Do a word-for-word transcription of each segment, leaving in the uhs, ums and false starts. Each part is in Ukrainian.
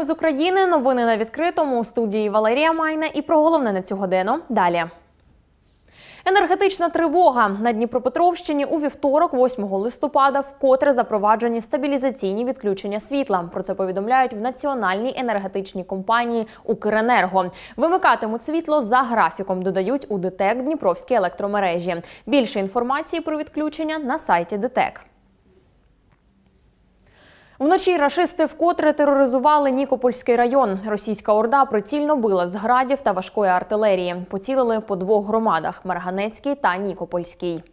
Вітаємо з України. Новини на відкритому. У студії Валерія Майна. І про головне на цю годину далі. Енергетична тривога. На Дніпропетровщині у вівторок, восьмого листопада, вкотре запроваджені стабілізаційні відключення світла. Про це повідомляють в національній енергетичній компанії «Укренерго». Вимикатимуть світло за графіком, додають у ДТЕК Дніпровські електромережі. Більше інформації про відключення на сайті ДТЕК. Вночі рашисти вкотре тероризували Нікопольський район. Російська орда прицільно била з градів та важкої артилерії. Поцілили по двох громадах – Марганецькій та Нікопольській.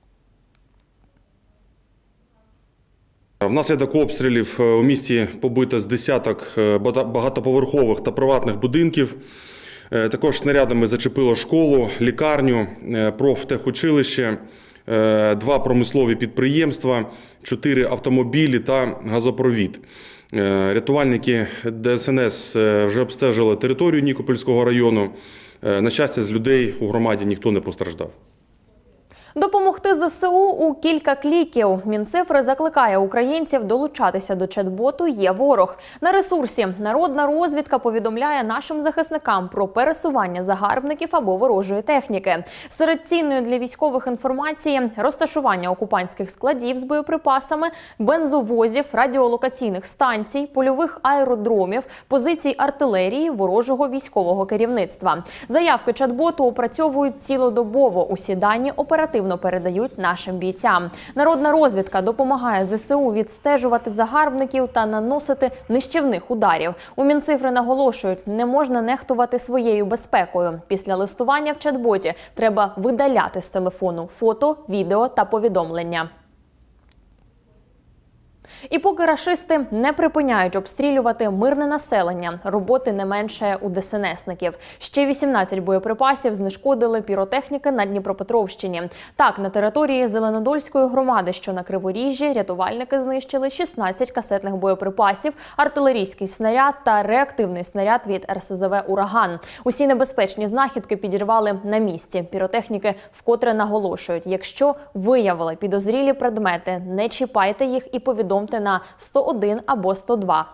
Внаслідок обстрілів у місті побито з десяток багатоповерхових та приватних будинків. Також снарядами зачепило школу, лікарню, профтехучилище, два промислові підприємства, чотири автомобілі та газопровід. Рятувальники ДСНС вже обстежили територію Нікопольського району. На щастя, з людей у громаді ніхто не постраждав. Допомогти ЗСУ у кілька кліків. Мінцифри закликає українців долучатися до чат-боту «Є ворог». На ресурсі «Народна розвідка» повідомляє нашим захисникам про пересування загарбників або ворожої техніки. Серед цінної для військових інформації – розташування окупантських складів з боєприпасами, бензовозів, радіолокаційних станцій, польових аеродромів, позицій артилерії, ворожого військового керівництва. Заявки чат-боту опрацьовують цілодобово. Усі дані оперативно передають нашим бійцям. Народна розвідка допомагає ЗСУ відстежувати загарбників та наносити нищівних ударів. У Мінцифри наголошують, не можна нехтувати своєю безпекою. Після листування в чат-боті треба видаляти з телефону фото, відео та повідомлення. І поки рашисти не припиняють обстрілювати мирне населення, роботи не менше у ДСНСників. Ще вісімнадцять боєприпасів знешкодили піротехніки на Дніпропетровщині. Так, на території Зеленодольської громади, що на Криворіжжі, рятувальники знищили шістнадцять касетних боєприпасів, артилерійський снаряд та реактивний снаряд від ер ес зе ве «Ураган». Усі небезпечні знахідки підірвали на місці. Піротехніки вкотре наголошують, якщо виявили підозрілі предмети, не чіпайте їх і повідомте на сто один або сто два.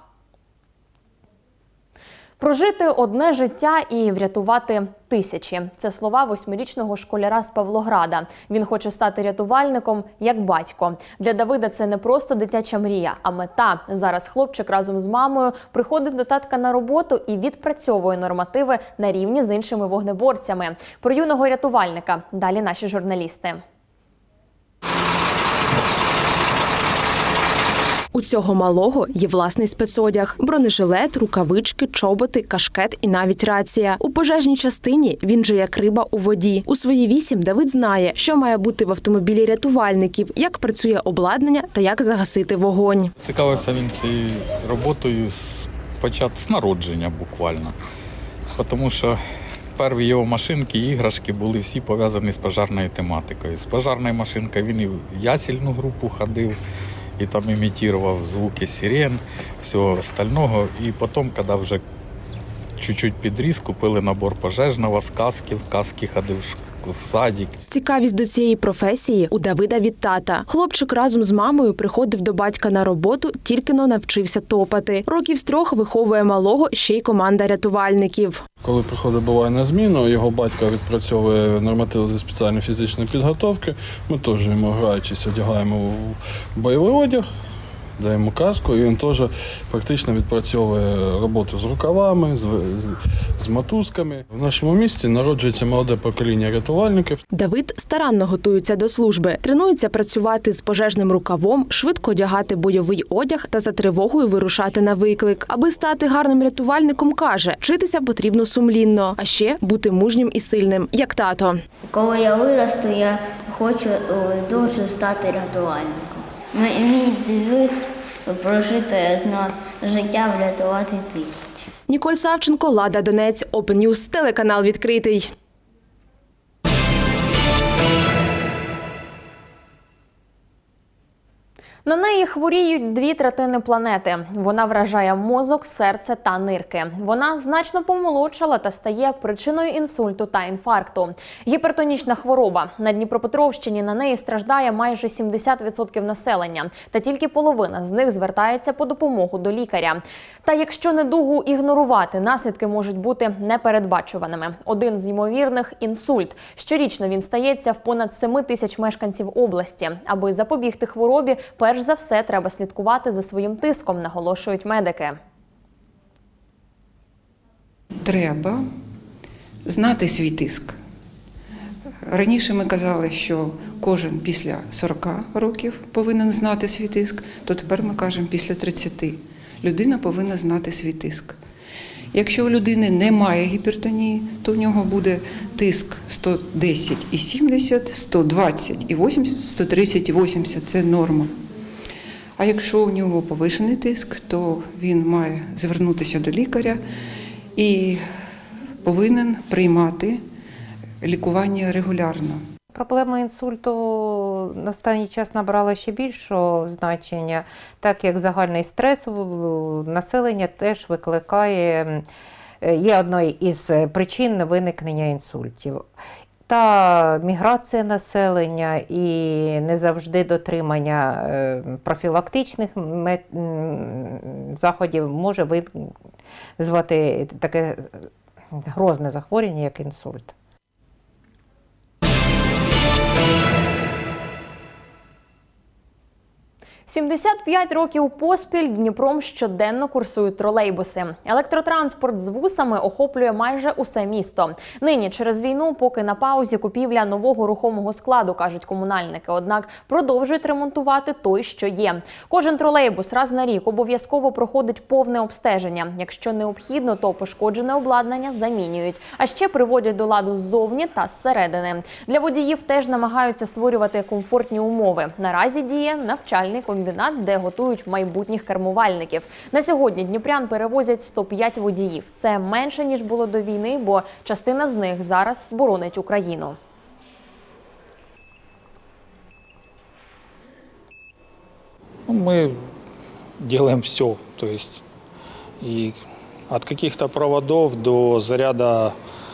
Прожити одне життя і врятувати тисячі. Це слова восьмирічного школяра з Павлограда. Він хоче стати рятувальником як батько. Для Давида це не просто дитяча мрія, а мета. Зараз хлопчик разом з мамою приходить до татка на роботу і відпрацьовує нормативи на рівні з іншими вогнеборцями. Про юного рятувальника далі наші журналісти. У цього малого є власний спецодяг – бронежилет, рукавички, чоботи, кашкет і навіть рація. У пожежній частині він же як риба у воді. У свої вісім Давид знає, що має бути в автомобілі рятувальників, як працює обладнання та як загасити вогонь. Цікавився він цією роботою з початку з народження буквально. Тому що перві його машинки, іграшки були всі пов'язані з пожежною тематикою. З пожежною машинкою він і в ясельну групу ходив, і там імітував звуки сирен, всього остального. І потім, коли вже чуть-чуть підріс, купили набор пожежного з каски, в каски ходив в садик. Цікавість до цієї професії у Давида від тата. Хлопчик разом з мамою приходив до батька на роботу, тільки-но навчився топати. Років з трьох виховує малого ще й команда рятувальників. Коли приходить буває на зміну, його батько відпрацьовує нормативи зі спеціальної фізичної підготовки. Ми теж йому, граючись, одягаємо в бойовий одяг, даємо каску, і він теж практично відпрацьовує роботу з рукавами, з, з мотузками. В нашому місті народжується молоде покоління рятувальників. Давид старанно готується до служби. Тренується працювати з пожежним рукавом, швидко одягати бойовий одяг та за тривогою вирушати на виклик. Аби стати гарним рятувальником, каже, вчитися потрібно сумлінно, а ще бути мужнім і сильним, як тато. Коли я виросту, я хочу дуже стати рятувальником. Мій девіз – прожити одне життя, врятувати тисячу. Ніколь Савченко, Лада Донець, Open News, телеканал «Відкритий». На неї хворіють дві третини планети. Вона вражає мозок, серце та нирки. Вона значно помолодшала та стає причиною інсульту та інфаркту. Гіпертонічна хвороба. На Дніпропетровщині на неї страждає майже сімдесят відсотків населення. Та тільки половина з них звертається по допомогу до лікаря. Та якщо недугу ігнорувати, наслідки можуть бути непередбачуваними. Один з ймовірних – інсульт. Щорічно він стається в понад семи тисяч мешканців області. Аби запобігти хворобі, перш за все, треба слідкувати за своїм тиском, наголошують медики. Треба знати свій тиск. Раніше ми казали, що кожен після сорока років повинен знати свій тиск, то тепер ми кажемо після тридцяти. Людина повинна знати свій тиск. Якщо у людини немає гіпертонії, то в нього буде тиск сто десять і сімдесят, сто двадцять і вісімдесят, сто тридцять і вісімдесят – це норма. А якщо у нього повишений тиск, то він має звернутися до лікаря і повинен приймати лікування регулярно. Проблема інсульту на останній час набрала ще більшого значення, так як загальний стрес у населення теж викликає, є одною із причин виникнення інсультів. Та міграція населення і не завжди дотримання профілактичних заходів може визвати таке грозне захворювання, як інсульт. сімдесят п'ять років поспіль Дніпром щоденно курсують тролейбуси. Електротранспорт з вусами охоплює майже усе місто. Нині через війну поки на паузі купівля нового рухомого складу, кажуть комунальники. Однак продовжують ремонтувати той, що є. Кожен тролейбус раз на рік обов'язково проходить повне обстеження. Якщо необхідно, то пошкоджене обладнання замінюють. А ще приводять до ладу ззовні та зсередини. Для водіїв теж намагаються створювати комфортні умови. Наразі діє навчальний комбінат, де готують майбутніх кермувальників. На сьогодні дніпрян перевозять сто п'ять водіїв. Це менше, ніж було до війни, бо частина з них зараз боронить Україну. Мы делаем все, то есть и от каких-то проводов до заряда,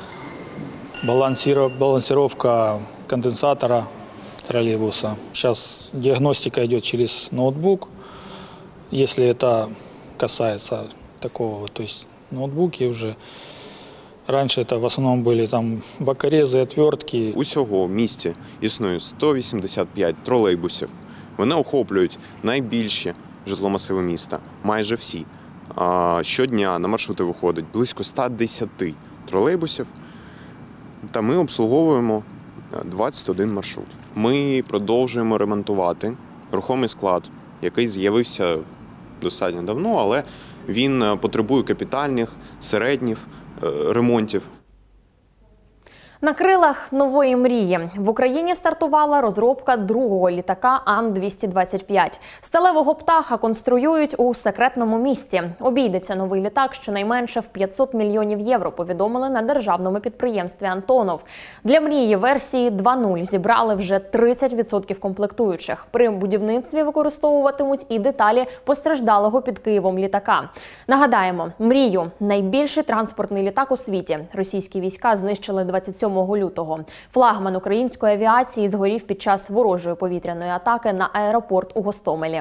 балансировка конденсатора троллейбуса. Сейчас диагностика идет через ноутбук, если это касается такого, то есть ноутбуки уже. Раньше это в основном были там бокорези, отвертки. Усього в місті існує сто вісімдесят п'ять тролейбусів. Вони охоплюють найбільші житломасиви міста, майже всі. Щодня на маршрути виходить близько ста десяти тролейбусів, та ми обслуговуємо двадцять один маршрут. Ми продовжуємо ремонтувати рухомий склад, який з'явився достатньо давно, але він потребує капітальних, середніх ремонтів. На крилах нової мрії в Україні стартувала розробка другого літака Ан двісті двадцять п'ять. Сталевого птаха конструюють у секретному місці. Обійдеться новий літак щонайменше в п'ятсот мільйонів євро, повідомили на державному підприємстві «Антонов». Для мрії версії два нуль зібрали вже тридцять відсотків комплектуючих. При будівництві використовуватимуть і деталі постраждалого під Києвом літака. Нагадаємо, мрію – найбільший транспортний літак у світі. Російські війська знищили двадцять сьомого лютого. Флагман української авіації згорів під час ворожої повітряної атаки на аеропорт у Гостомелі.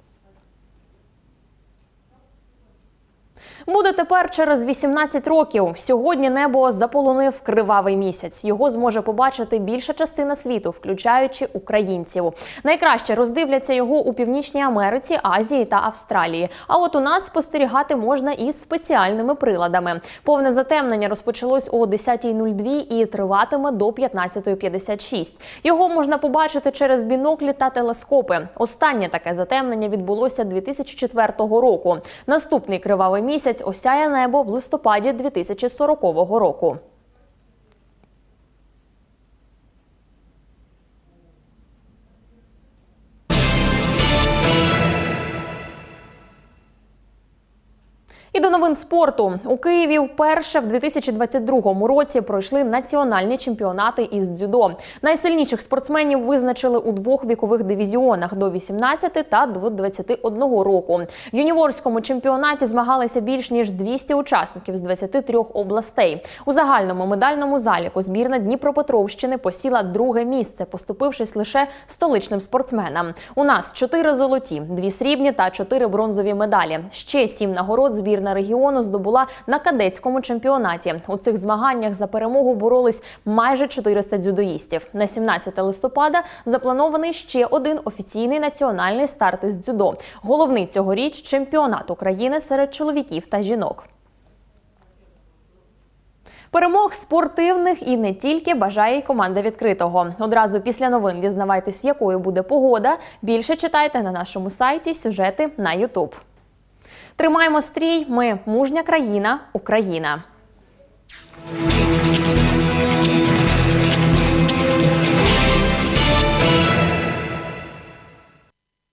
Буде тепер через вісімнадцять років. Сьогодні небо заполонив кривавий місяць. Його зможе побачити більша частина світу, включаючи українців. Найкраще роздивляться його у Північній Америці, Азії та Австралії. А от у нас спостерігати можна із спеціальними приладами. Повне затемнення розпочалось о десятій нуль дві і триватиме до п'ятнадцятої п'ятдесят шість. Його можна побачити через біноклі та телескопи. Останнє таке затемнення відбулося дві тисячі четвертого року. Наступний кривавий місяць осяє небо в листопаді дві тисячі сорокового року. І до до новин спорту. У Києві вперше в дві тисячі двадцять другому році пройшли національні чемпіонати із дзюдо. Найсильніших спортсменів визначили у двох вікових дивізіонах – до вісімнадцяти та до двадцяти одного року. В юніорському чемпіонаті змагалися більш ніж двісті учасників з двадцяти трьох областей. У загальному медальному заліку збірна Дніпропетровщини посіла друге місце, поступившись лише столичним спортсменам. У нас чотири золоті, дві срібні та чотири бронзові медалі. Ще сім нагород збірна регіону здобула на кадетському чемпіонаті. У цих змаганнях за перемогу боролись майже чотириста дзюдоїстів. На сімнадцяте листопада запланований ще один офіційний національний старт із дзюдо. Головний цьогоріч – чемпіонат України серед чоловіків та жінок. Перемог спортивних і не тільки бажає й команда «Відкритого». Одразу після новин дізнавайтесь, якою буде погода. Більше читайте на нашому сайті, сюжети на ютуб. Тримаємо стрій, ми – мужня країна, Україна.